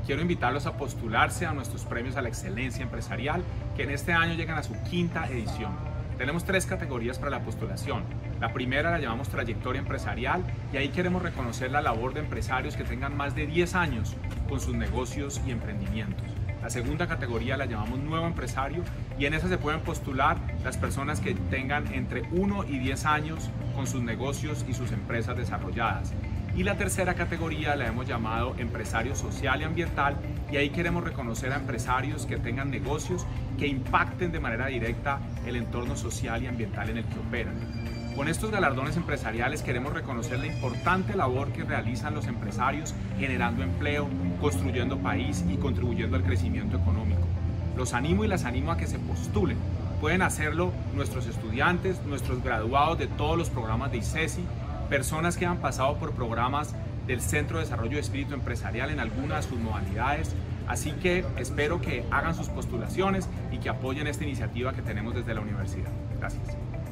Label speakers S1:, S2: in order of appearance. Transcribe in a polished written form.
S1: quiero invitarlos a postularse a nuestros premios a la excelencia empresarial, que en este año llegan a su quinta edición. Tenemos 3 categorías para la postulación. La primera la llamamos trayectoria empresarial y ahí queremos reconocer la labor de empresarios que tengan más de 10 años con sus negocios y emprendimientos. La segunda categoría la llamamos nuevo empresario y en esa se pueden postular las personas que tengan entre 1 y 10 años con sus negocios y sus empresas desarrolladas. Y la tercera categoría la hemos llamado empresario social y ambiental y ahí queremos reconocer a empresarios que tengan negocios que impacten de manera directa el entorno social y ambiental en el que operan. Con estos galardones empresariales queremos reconocer la importante labor que realizan los empresarios generando empleo, construyendo país y contribuyendo al crecimiento económico. Los animo y las animo a que se postulen. Pueden hacerlo nuestros estudiantes, nuestros graduados de todos los programas de ICESI, personas que han pasado por programas del Centro de Desarrollo de Espíritu Empresarial en algunas de sus modalidades. Así que espero que hagan sus postulaciones y que apoyen esta iniciativa que tenemos desde la universidad. Gracias.